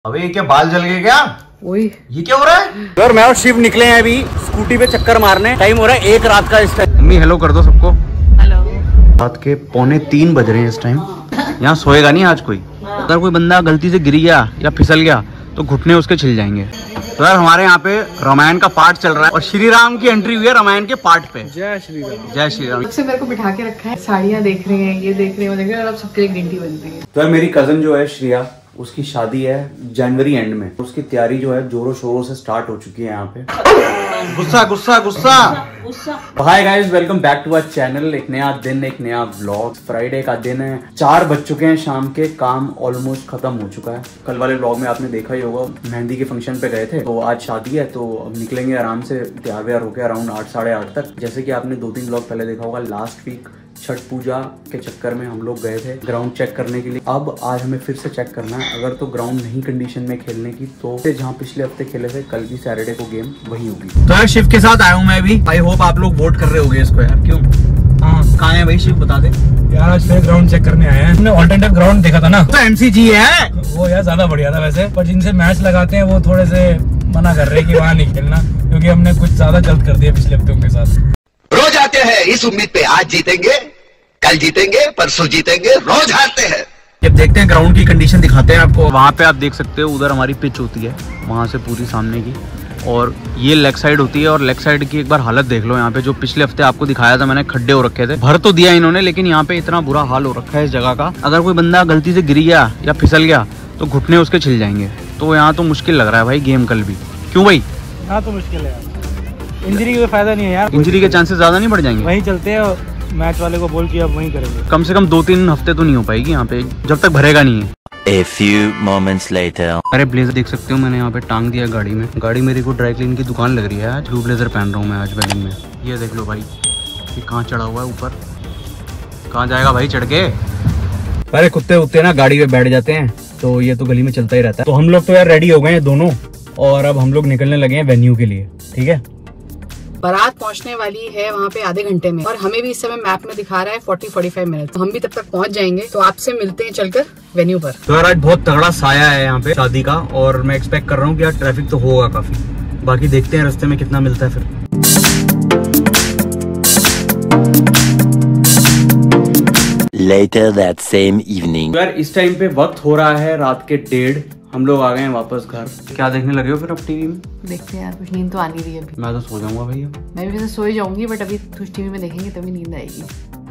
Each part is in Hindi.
अबे ये क्या बाल जल गए क्या? ओए ये क्या हो रहा है? सर मैं और शिव निकले हैं अभी स्कूटी पे चक्कर मारने। टाइम हो रहा है 1 रात का इस टाइम। मम्मी हेलो कर दो सबको। हेलो। रात के 2:45 बज रहे हैं इस टाइम। यहाँ सोएगा नहीं आज कोई। अगर कोई बंदा गलती से गिर गया या फिसल गया तो घुटने उसके छिल जाएंगे। तो यार हमारे यहाँ पे रामायण का पाठ चल रहा है और श्री राम की एंट्री हुई है रामायण के पाठ पे। जय श्री राम। जय श्री राम। सबसे मेरे को बिठा के रखा है, साड़ियाँ देख रहे हैं, ये देख रहे हैं, वो देख रहे हैं और अब सबके लिए ग्रीन टी बन रही है। तो यार मेरी कजन जो है श्रेया, उसकी शादी है जनवरी एंड में। उसकी तैयारी जो है जोरों शोरों से स्टार्ट हो चुकी है यहाँ पे। गुस्सा गुस्सा गुस्सा। Hi guys, welcome back to our channel. एक नया दिन, एक नया व्लॉग। फ्राइडे का दिन है, 4 बज चुके हैं शाम के। काम ऑलमोस्ट खत्म हो चुका है। कल वाले व्लॉग में आपने देखा ही होगा, मेहंदी के फंक्शन पे गए थे। तो आज शादी है तो अब निकलेंगे आराम से तैयार व्यार होकर अराउंड 8 साढ़े 8 तक। जैसे कि आपने 2-3 व्लॉग पहले देखा होगा, लास्ट वीक छठ पूजा के चक्कर में हम लोग गए थे ग्राउंड चेक करने के लिए। अब आज हमें फिर से चेक करना है। अगर तो ग्राउंड नहीं कंडीशन में खेलने की तो जहाँ पिछले हफ्ते खेले थे, कल की सैटरडे को गेम वही होगी। तो यार शिव के साथ आया हूँ मैं भी। आई होप आप लोग वोट कर रहे होंगे इसको यार। क्यों? हाँ कहाँ है भाई शिव, बता दे यार। आज फिर ग्राउंड चेक करने आए हैं। हमने ऑल्टरनेटिव ग्राउंड देखा था ना, तो MCG है वो यार ज्यादा बढ़िया था वैसे। पर जिनसे मैच लगाते हैं वो थोड़े से मना कर रहे हैं कि वहाँ नहीं खेलना, क्योंकि हमने कुछ ज्यादा गलत कर दिया पिछले हफ्ते उनके साथ। रोज आते हैं इस उम्मीद पे आज जीतेंगे, कल जीतेंगे, परसों जीतेंगे, रोज हारते हैं। जब देखते हैं ग्राउंड की कंडीशन दिखाते हैं आपको। वहाँ पे आप देख सकते हो, उधर हमारी पिच होती है, वहाँ से पूरी सामने की, और ये लेग साइड होती है। और लेग साइड की एक बार हालत देख लो। यहाँ पे जो पिछले हफ्ते आपको दिखाया था मैंने, खड्डे हो रखे थे। भर तो दिया इन्होंने, लेकिन यहाँ पे इतना बुरा हाल हो रखा है इस जगह का। अगर कोई बंदा गलती से गिर गया या फिसल गया तो घुटने उसके छिल जाएंगे। तो यहाँ तो मुश्किल लग रहा है भाई गेम कल भी। क्यों भाई? हाँ तो मुश्किल है, इंजरी का कोई फायदा नहीं है यार। इंजरी के चांसेस ज्यादा नहीं बढ़ जाएंगे? वहीं चलते हैं, मैच वाले को बोल के अब वहीं करेंगे। कम से कम 2-3 हफ्ते तो नहीं हो पाएगी यहाँ पे, जब तक भरेगा नहीं है। A few moments later. अरे ब्लेजर देख सकते हो, मैंने यहाँ पे टांग दिया गाड़ी में। गाड़ी मेरी को ड्राई क्लीन की दुकान लग रही है आज। ब्लू ब्लेजर पहन रहा हूँ मैं आज वेडिंग में। ये देख लो भाई, ये कहाँ चढ़ा हुआ है ऊपर। कहाँ जाएगा भाई चढ़ के? अरे कुत्ते उत्ते ना गाड़ी पे बैठ जाते हैं, तो ये तो गली में चलता ही रहता है। तो हम लोग तो यार रेडी हो गए हैं दोनों, और अब हम लोग निकलने लगे हैं वेन्यू के लिए। ठीक है, बारात पहुंचने वाली है वहाँ पे आधे घंटे में, और हमें भी इस समय मैप में दिखा रहा है 40-45 मिनट। तो हम भी तब तक पहुंच जाएंगे। तो आपसे मिलते हैं चलकर वेन्यू पर। तो यार आज बहुत तगड़ा साया है यहाँ पे शादी का, और मैं एक्सपेक्ट कर रहा हूँ कि यार ट्रैफिक तो होगा काफी। बाकी देखते हैं रास्ते में कितना मिलता है फिर। Later that same evening. तो यार इस टाइम पे वक्त हो रहा है रात के 1:30। हम लोग आ गए हैं वापस घर। क्या देखने लगे हो फिर अब टीवी में? देखते हैं यार, कुछ नींद तो आ नहीं रही है अभी। मैं तो सो जाऊंगा भैया। मैं भी वैसे सो ही जाऊंगी, बट अभी कुछ टीवी में देखेंगे तभी नींद आएगी।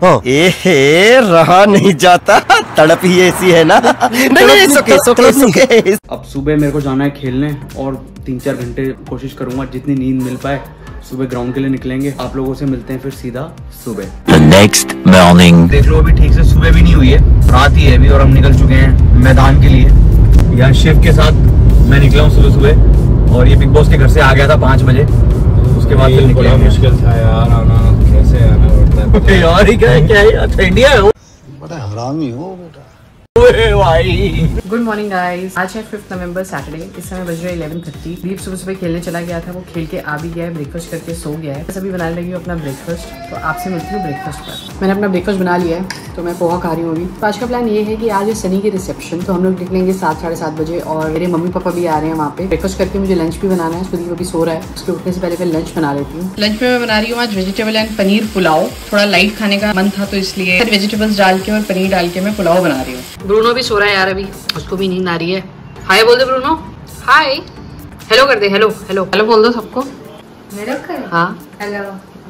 रहा नहीं जाता, तड़प ही ऐसी है ना। नहीं, सुके। अब सुबह मेरे को जाना है खेलने, और 3-4 घंटे कोशिश करूंगा जितनी नींद मिल पाए सुबह ग्राउंड के लिए निकलेंगे। आप लोगों से मिलते हैं फिर सीधा सुबह। Next morning. देख लो अभी ठीक से सुबह भी नहीं हुई है, रात ही है अभी, और हम निकल चुके हैं मैदान के लिए। यहाँ शिव के साथ मैं निकला हूँ सुबह सुबह, और ये बिग बॉस के घर से आ गया था 5 बजे। उसके बाद फिर बड़ा मुश्किल था यार आना, कैसे आना पड़ता है यार। ये क्या है? अच्छा इंडिया है वो। बड़ा हरामी हो बेटा। गुड मॉर्निंग गाइस, आज है 5 नवंबर सैटरडे। इस समय बज रहा है 11:30। दीप सुबह खेलने चला गया था, वो खेल के आ भी गया है, ब्रेकफास्ट करके सो गया है। अभी बनाने लगी हूँ अपना ब्रेकफास्ट। तो आपसे मिलती हूँ ब्रेकफास्ट पर। मैंने अपना ब्रेकफास्ट बना लिया है, तो मैं पोहा खा रही हूँ अभी। तो आज का प्लान ये है कि आज है सनी की रिसेप्शन, तो हम लोग निकलेंगे 7-7:30 बजे, और मेरे मम्मी पापा भी आ रहे हैं वहाँ पे। ब्रेकफास्ट करके मुझे लंच भी बनाना है। सुदीप अभी सो रहा है, उसके उठने से पहले मैं लंच बना लेती हूँ। लंच में मैं बना रही हूँ आज वेजिटेबल एंड पनीर पुलाव। थोड़ा लाइट खाने का मन था, तो इसलिए वेजिटेबल्स डाल के और पनीर डाल के मैं पुलाव बना रही हूँ। ब्रूनो भी सो रहा है यार अभी, उसको भी नींद आ रही है। हाय बोल दे ब्रूनो, हाय। हेलो कर दे, हेलो हेलो हेलो बोल दो सबको। हेलो कर। हाँ हेलो।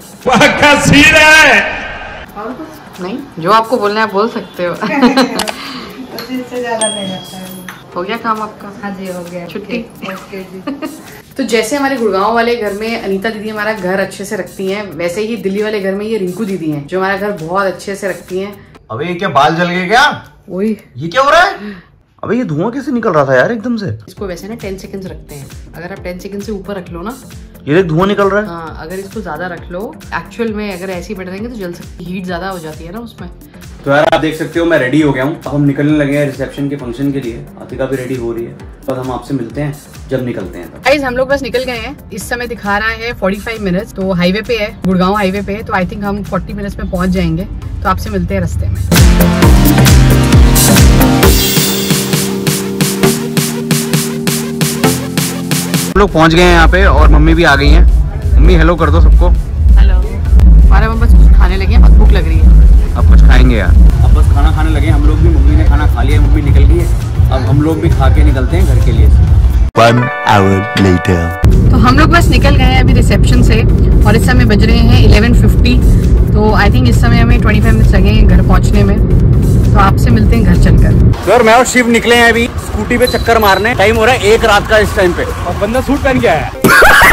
और कुछ नहीं, जो आपको बोलना है आप बोल सकते हो। इससे ज्यादा नहीं लगता है। हो गया काम आपका? हाँ जी हो गया, छुट्टी। ओके जी। तो जैसे हमारे गुड़गांव वाले घर में अनीता दीदी हमारा घर अच्छे से रखती हैं, वैसे ही दिल्ली वाले घर में ये रिंकू दीदी हैं, जो हमारा घर बहुत अच्छे से रखती हैं। अबे ये क्या बाल जल गए क्या? ओए ये क्या हो रहा है? अबे ये धुआं कैसे निकल रहा था यार एकदम से? इसको वैसे ना 10 सेकंड्स रखते हैं। अगर आप 10 सेकंड से ऊपर रख लो ना, ये देख धुआं निकल रहा है। हाँ, अगर इसको ज्यादा रख लो, एक्चुअल में अगर ऐसे ही बैठ देंगे तो जल सकती, हीट ज्यादा हो जाती है ना उसमें। तो यार आप देख सकते हो मैं रेडी हो गया हूँ। अब हम निकलने लगे हैं रिसेप्शन के फंक्शन के लिए। अतिका भी रेडी हो रही है, और हम आपसे मिलते हैं जब निकलते हैं। गाइस हम लोग बस निकल गए हैं। इस समय दिखा रहा है 45 मिनट्स। तो हाईवे पे है, गुड़गांव हाईवे पे है, तो आई थिंक हम 40 मिनट्स में पहुंच जाएंगे। तो आपसे मिलते हैं रास्ते में। लोग पहुंच गए हैं यहाँ पे और मम्मी भी आ गई हैं। मम्मी हेलो कर दो सबको। हेलो। हमारे हम बस कुछ खाने लगे हैं, बहुत भूख लग रही है। अब कुछ खाएंगे यार। अब बस खाना खाने लगे हम लोग भी। मम्मी ने खाना खा लिया, मम्मी निकल गई है। अब हम लोग भी खा के निकलते हैं घर के लिए। 1 hour later. तो हम लोग बस निकल गए हैं अभी रिसेप्शन से और इस समय बज रहे हैं 11:50। तो आई थिंक इस समय हमें 25 मिनट्स लगेंगे घर पहुंचने में। तो आपसे मिलते हैं घर चलकर। सर मैं और शिव निकले हैं अभी स्कूटी पे चक्कर मारने। टाइम हो रहा है 1 रात का इस टाइम पे और बंदा सूट पहन के आया है।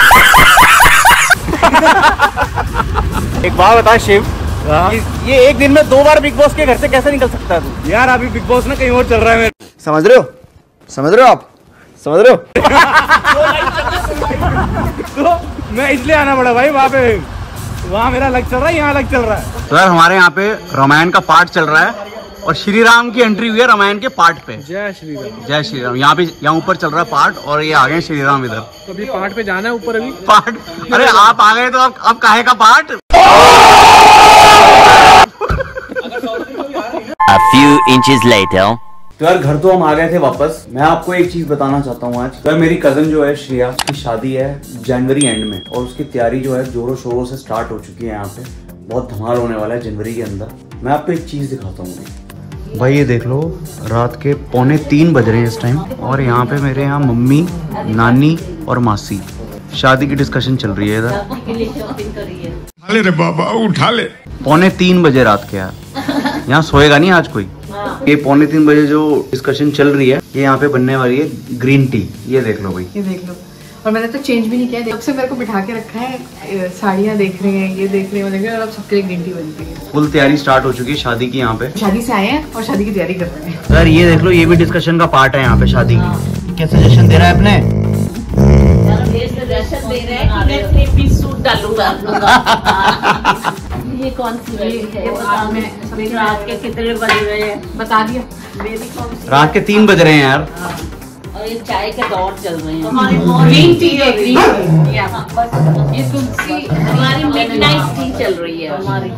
एक बात बता शिव, ये एक दिन में 2 बार बिग बॉस के घर से कैसे निकल सकता है तू? यार अभी बिग बॉस ना कहीं और चल रहा है। समझ रहे हो आप समझ रहे हो? तो मैं इसलिए आना पड़ा भाई, वहाँ मेरा अलग चल रहा है, यहाँ अलग चल रहा है। सर हमारे यहाँ पे रामायण का पाठ चल रहा है और श्री राम की एंट्री हुई है रामायण के पाठ पे। जय श्री राम। जय श्री राम। यहाँ ऊपर चल रहा है पाठ और ये आ गए श्री राम इधर। तो अभी पाठ पे जाना है ऊपर अभी। पाठ? अरे आप आ गए तो अब काहे का पाठ? A few inches later. तो यार घर तो हम आ गए थे वापस। मैं आपको एक चीज बताना चाहता हूँ आज। तो मेरी कजन जो है श्रेया, उसकी शादी है जनवरी एंड में और उसकी तैयारी जो है जोरों शोरों से स्टार्ट हो चुकी है। यहाँ पे बहुत धमाल होने वाला है जनवरी के अंदर। मैं आपको एक चीज दिखाता हूँ भाई, ये देख लो रात के 2:45 बज रहे हैं इस टाइम और यहाँ पे मेरे यहाँ मम्मी, नानी और मासी शादी की डिस्कशन चल रही है इधर। रे बाबा उठा ले। 2:45 बजे रात के यार, यहाँ सोएगा नहीं आज कोई। ये 2:45 बजे जो डिस्कशन चल रही है ये यहाँ पे बनने वाली है ग्रीन टी। ये देख लो भाई, ये देख लो। और मैंने तो चेंज भी नहीं किया, जब से मेरे को बिठा के रखा है। साड़ियाँ देख रहे हैं, ये देख रहे हैं, और अब सबके लिए ग्रीन टी बनती है। फुल तैयारी स्टार्ट हो चुकी है शादी की। यहाँ पे शादी से आए हैं और शादी की तैयारी कर रहे हैं। सर ये देख लो, ये भी डिस्कशन का पार्ट है यहाँ पे शादी की। क्या सजेशन दे रहा है अपने? ये कौन सी है? रात के कितने बज रहे हैं बता दिया। रात के 3 बज रहे हैं यार। और ये चाय के दौर चल रहे हैं। ग्रीन टी है, ग्रीन टी। ये तुलसी हमारी मिडनाइट टी चल रही है हमारी।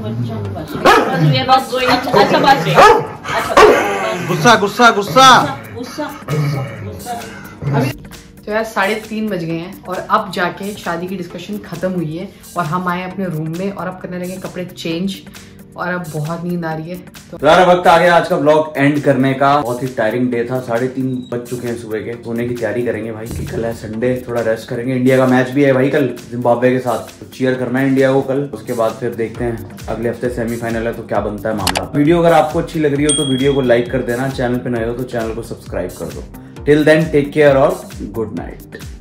गुस्सा गुस्सा गुस्सा। तो यार 3:30 बज गए हैं और अब जाके शादी की डिस्कशन खत्म हुई है और हम आए अपने रूम में और अब करने लगे कपड़े चेंज और अब बहुत नींद आ रही है। तो यार वक्त आ गया आज का ब्लॉग एंड करने का। बहुत ही टायरिंग डे था। 3:30 बज चुके हैं सुबह के। सोने की तैयारी करेंगे भाई कि कल है संडे, थोड़ा रेस्ट करेंगे। इंडिया का मैच भी है भाई कल जिम्बाब्वे के साथ, तो चीयर करना है इंडिया को कल। उसके बाद फिर देखते हैं अगले हफ्ते सेमीफाइनल है तो क्या बनता है मामला। वीडियो अगर आपको अच्छी लग रही हो तो वीडियो को लाइक कर देना। चैनल पे नए हो तो चैनल को सब्सक्राइब कर दो। टिल देन टेक केयर और गुड नाइट।